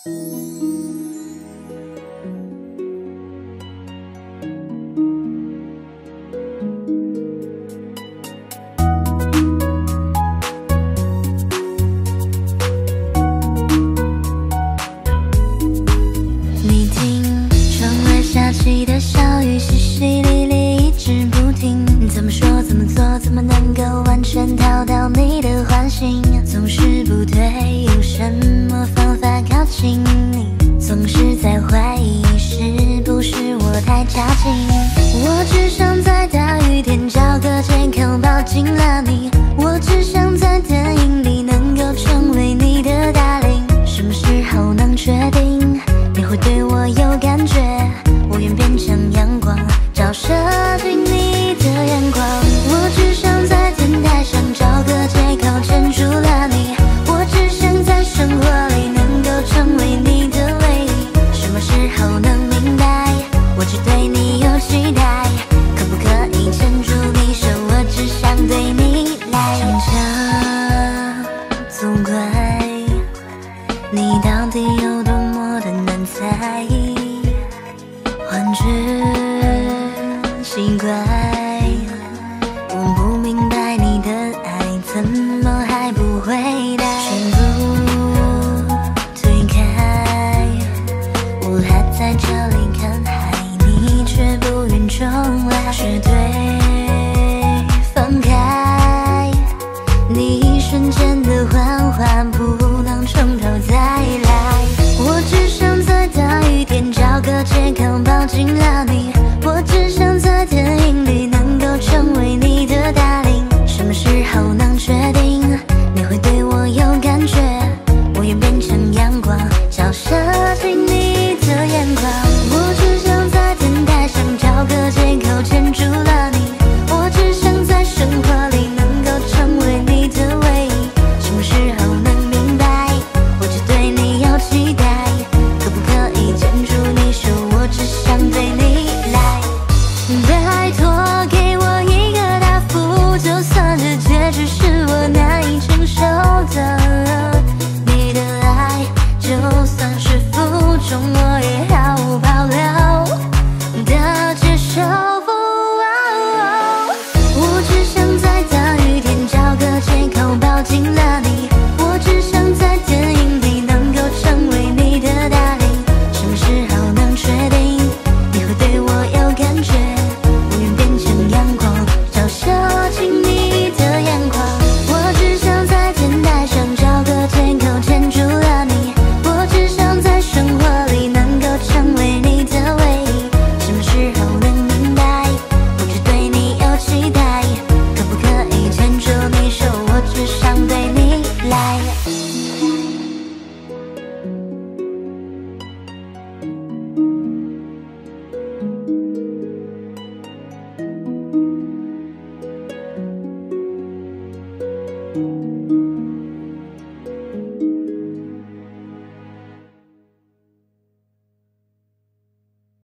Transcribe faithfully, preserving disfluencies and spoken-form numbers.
你听，窗外下起的小雨，淅淅沥沥一直不停。怎么说怎么做，怎么能够完全讨到你的欢心？总是不对，有什么方法靠近你？总是在怀疑是不是我太矫情。我只想在大雨天找个借口抱紧了你，我只想在电影里能够成为你的大领。什么时候能确定你会对我有感觉？我愿变成阳光，照射进你的眼眶。我只想在天台上找个借口牵住了你，我只想在生活里能够成为你的唯一。什么时候能明白，我只对你有期待？可不可以牵住你手，我只想对你来。想着总怪你到底有多么的难猜，幻觉奇怪。